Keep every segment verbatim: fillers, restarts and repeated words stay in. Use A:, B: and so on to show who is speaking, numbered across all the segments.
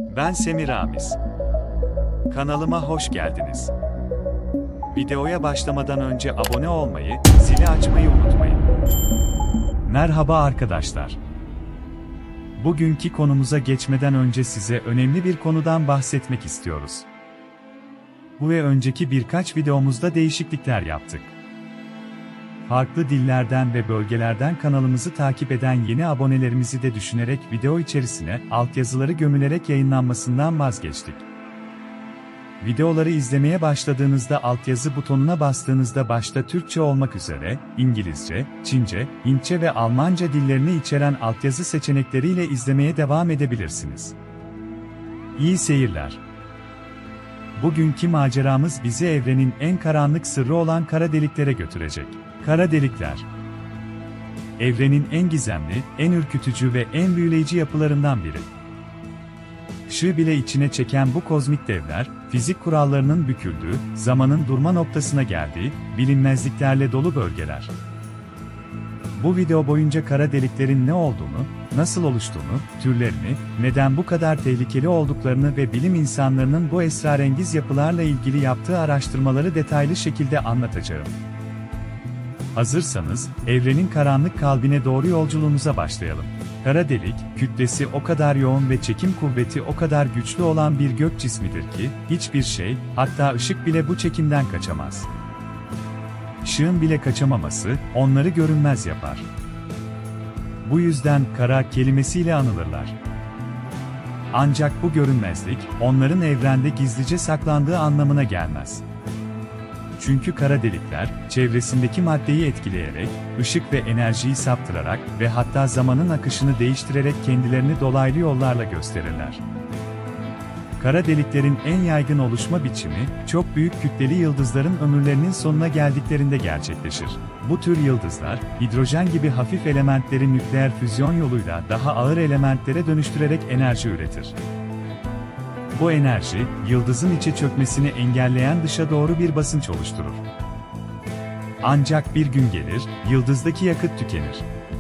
A: Ben Semiramis. Kanalıma hoş geldiniz. Videoya başlamadan önce abone olmayı, zili açmayı unutmayın. Merhaba arkadaşlar. Bugünkü konumuza geçmeden önce size önemli bir konudan bahsetmek istiyoruz. Bu ve önceki birkaç videomuzda değişiklikler yaptık. Farklı dillerden ve bölgelerden kanalımızı takip eden yeni abonelerimizi de düşünerek video içerisine altyazıları gömülerek yayınlanmasından vazgeçtik. Videoları izlemeye başladığınızda altyazı butonuna bastığınızda başta Türkçe olmak üzere, İngilizce, Çince, Hintçe ve Almanca dillerini içeren altyazı seçenekleriyle izlemeye devam edebilirsiniz. İyi seyirler. Bugünkü maceramız bizi evrenin en karanlık sırrı olan kara deliklere götürecek. Kara delikler. Evrenin en gizemli, en ürkütücü ve en büyüleyici yapılarından biri. Işığı bile içine çeken bu kozmik devler, fizik kurallarının büküldüğü, zamanın durma noktasına geldiği, bilinmezliklerle dolu bölgeler. Bu video boyunca kara deliklerin ne olduğunu, nasıl oluştuğunu, türlerini, neden bu kadar tehlikeli olduklarını ve bilim insanlarının bu esrarengiz yapılarla ilgili yaptığı araştırmaları detaylı şekilde anlatacağım. Hazırsanız, evrenin karanlık kalbine doğru yolculuğumuza başlayalım. Kara delik, kütlesi o kadar yoğun ve çekim kuvveti o kadar güçlü olan bir gök cismidir ki, hiçbir şey, hatta ışık bile bu çekimden kaçamaz. Işığın bile kaçamaması, onları görünmez yapar. Bu yüzden kara kelimesiyle anılırlar. Ancak bu görünmezlik, onların evrende gizlice saklandığı anlamına gelmez. Çünkü kara delikler, çevresindeki maddeyi etkileyerek, ışık ve enerjiyi saptırarak ve hatta zamanın akışını değiştirerek kendilerini dolaylı yollarla gösterirler. Kara deliklerin en yaygın oluşma biçimi, çok büyük kütleli yıldızların ömürlerinin sonuna geldiklerinde gerçekleşir. Bu tür yıldızlar, hidrojen gibi hafif elementleri nükleer füzyon yoluyla daha ağır elementlere dönüştürerek enerji üretir. Bu enerji, yıldızın içe çökmesini engelleyen dışa doğru bir basınç oluşturur. Ancak bir gün gelir, yıldızdaki yakıt tükenir.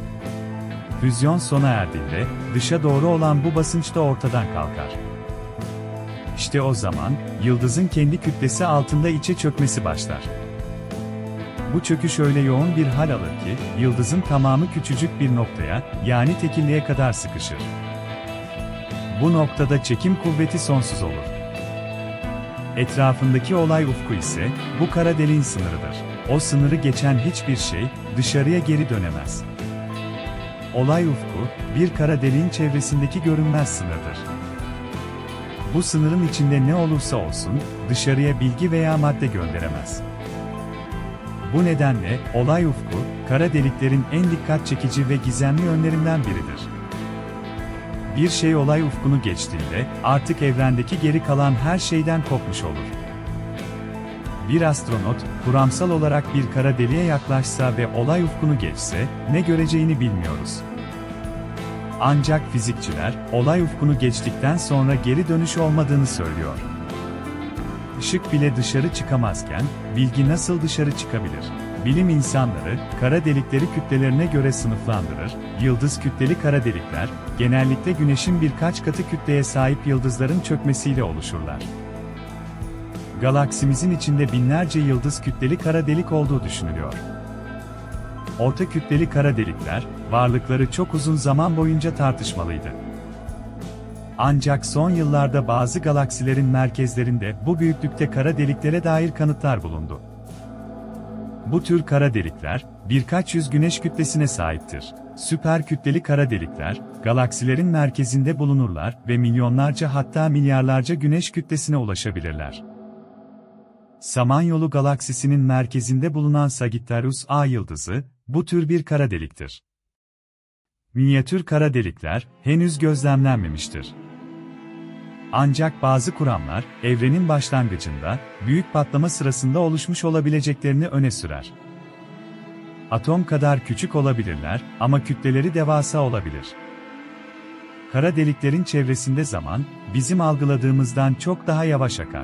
A: Füzyon sona erdiğinde, dışa doğru olan bu basınç da ortadan kalkar. İşte o zaman, yıldızın kendi kütlesi altında içe çökmesi başlar. Bu çöküş öyle yoğun bir hal alır ki, yıldızın tamamı küçücük bir noktaya, yani tekilliğe kadar sıkışır. Bu noktada çekim kuvveti sonsuz olur. Etrafındaki olay ufku ise, bu kara deliğin sınırıdır. O sınırı geçen hiçbir şey, dışarıya geri dönemez. Olay ufku, bir kara deliğin çevresindeki görünmez sınırdır. Bu sınırın içinde ne olursa olsun, dışarıya bilgi veya madde gönderemez. Bu nedenle, olay ufku, kara deliklerin en dikkat çekici ve gizemli yönlerinden biridir. Bir şey olay ufkunu geçtiğinde, artık evrendeki geri kalan her şeyden kopmuş olur. Bir astronot, kuramsal olarak bir kara deliğe yaklaşsa ve olay ufkunu geçse, ne göreceğini bilmiyoruz. Ancak fizikçiler, olay ufkunu geçtikten sonra geri dönüş olmadığını söylüyor. Işık bile dışarı çıkamazken, bilgi nasıl dışarı çıkabilir? Bilim insanları, kara delikleri kütlelerine göre sınıflandırır. Yıldız kütleli kara delikler, genellikle Güneş'in birkaç katı kütleye sahip yıldızların çökmesiyle oluşurlar. Galaksimizin içinde binlerce yıldız kütleli kara delik olduğu düşünülüyor. Orta kütleli kara delikler, varlıkları çok uzun zaman boyunca tartışmalıydı. Ancak son yıllarda bazı galaksilerin merkezlerinde bu büyüklükte kara deliklere dair kanıtlar bulundu. Bu tür kara delikler, birkaç yüz güneş kütlesine sahiptir. Süper kütleli kara delikler, galaksilerin merkezinde bulunurlar ve milyonlarca hatta milyarlarca güneş kütlesine ulaşabilirler. Samanyolu galaksisinin merkezinde bulunan Sagittarius A yıldızı, bu tür bir kara deliktir. Minyatür kara delikler, henüz gözlemlenmemiştir. Ancak bazı kuramlar, evrenin başlangıcında, büyük patlama sırasında oluşmuş olabileceklerini öne sürer. Atom kadar küçük olabilirler ama kütleleri devasa olabilir. Kara deliklerin çevresinde zaman, bizim algıladığımızdan çok daha yavaş akar.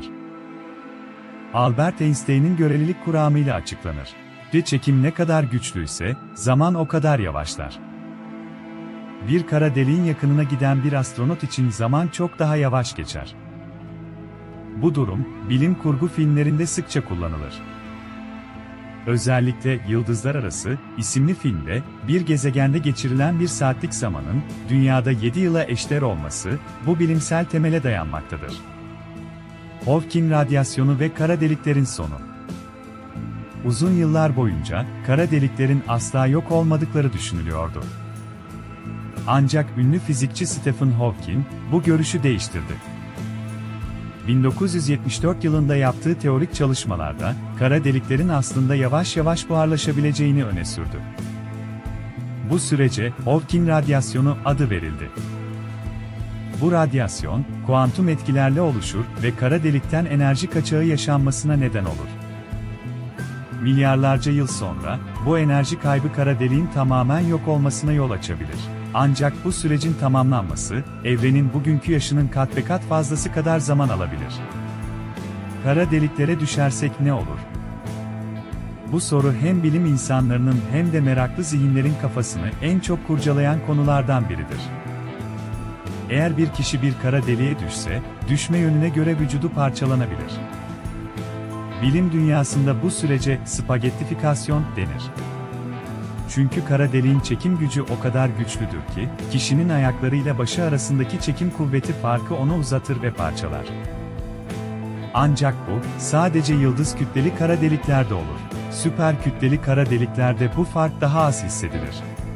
A: Albert Einstein'in görelilik kuramıyla açıklanır. Çekim ne kadar güçlüyse, zaman o kadar yavaşlar. bir kara deliğin yakınına giden bir astronot için zaman çok daha yavaş geçer. Bu durum, bilim kurgu filmlerinde sıkça kullanılır. Özellikle Yıldızlar Arası isimli filmde, bir gezegende geçirilen bir saatlik zamanın, Dünya'da yedi yıla eşdeğer olması, bu bilimsel temele dayanmaktadır. Hawking radyasyonu ve kara deliklerin sonu. Uzun yıllar boyunca, kara deliklerin asla yok olmadıkları düşünülüyordu. Ancak ünlü fizikçi Stephen Hawking, bu görüşü değiştirdi. bin dokuz yüz yetmiş dört yılında yaptığı teorik çalışmalarda, kara deliklerin aslında yavaş yavaş buharlaşabileceğini öne sürdü. Bu sürece, Hawking radyasyonu adı verildi. Bu radyasyon, kuantum etkilerle oluşur ve kara delikten enerji kaçağı yaşanmasına neden olur. Milyarlarca yıl sonra, bu enerji kaybı kara deliğin tamamen yok olmasına yol açabilir. Ancak bu sürecin tamamlanması, evrenin bugünkü yaşının kat ve kat fazlası kadar zaman alabilir. Kara deliklere düşersek ne olur? Bu soru hem bilim insanlarının hem de meraklı zihinlerin kafasını en çok kurcalayan konulardan biridir. Eğer bir kişi bir kara deliğe düşse, düşme yönüne göre vücudu parçalanabilir. Bilim dünyasında bu sürece spagettifikasyon denir. Çünkü kara deliğin çekim gücü o kadar güçlüdür ki, kişinin ayaklarıyla başı arasındaki çekim kuvveti farkı onu uzatır ve parçalar. Ancak bu, sadece yıldız kütleli kara deliklerde olur. Süper kütleli kara deliklerde bu fark daha az hissedilir.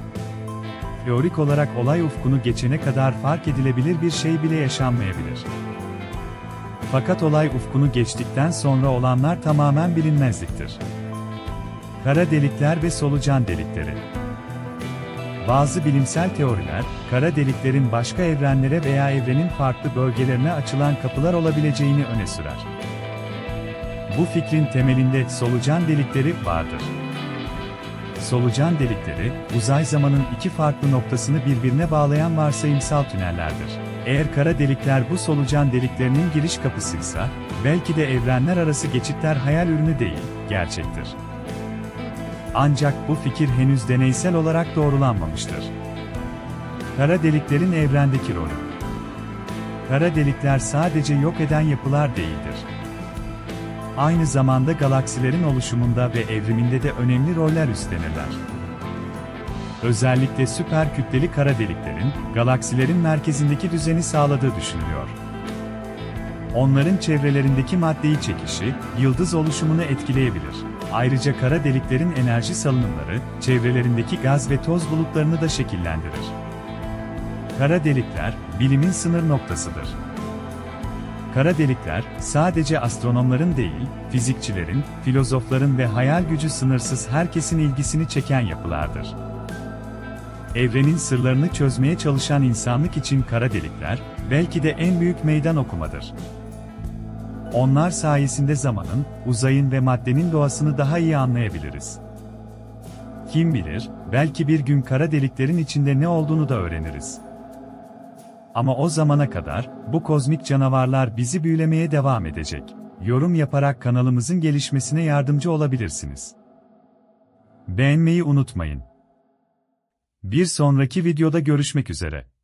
A: Teorik olarak olay ufkunu geçene kadar fark edilebilir bir şey bile yaşanmayabilir. Fakat olay ufkunu geçtikten sonra olanlar tamamen bilinmezliktir. Kara delikler ve solucan delikleri. Bazı bilimsel teoriler, kara deliklerin başka evrenlere veya evrenin farklı bölgelerine açılan kapılar olabileceğini öne sürer. Bu fikrin temelinde solucan delikleri vardır. Solucan delikleri, uzay zamanın iki farklı noktasını birbirine bağlayan varsayımsal tünellerdir. Eğer kara delikler bu solucan deliklerinin giriş kapısıysa, belki de evrenler arası geçitler hayal ürünü değil, gerçektir. Ancak bu fikir henüz deneysel olarak doğrulanmamıştır. Kara deliklerin evrendeki rolü. Kara delikler sadece yok eden yapılar değildir. Aynı zamanda galaksilerin oluşumunda ve evriminde de önemli roller üstlenirler. Özellikle süper kütleli kara deliklerin, galaksilerin merkezindeki düzeni sağladığı düşünülüyor. Onların çevrelerindeki maddeyi çekişi, yıldız oluşumunu etkileyebilir. Ayrıca kara deliklerin enerji salınımları, çevrelerindeki gaz ve toz bulutlarını da şekillendirir. Kara delikler, bilimin sınır noktasıdır. Kara delikler, sadece astronomların değil, fizikçilerin, filozofların ve hayal gücü sınırsız herkesin ilgisini çeken yapılardır. Evrenin sırlarını çözmeye çalışan insanlık için kara delikler, belki de en büyük meydan okumadır. Onlar sayesinde zamanın, uzayın ve maddenin doğasını daha iyi anlayabiliriz. Kim bilir, belki bir gün kara deliklerin içinde ne olduğunu da öğreniriz. Ama o zamana kadar, bu kozmik canavarlar bizi büyülemeye devam edecek. Yorum yaparak kanalımızın gelişmesine yardımcı olabilirsiniz. Beğenmeyi unutmayın. Bir sonraki videoda görüşmek üzere.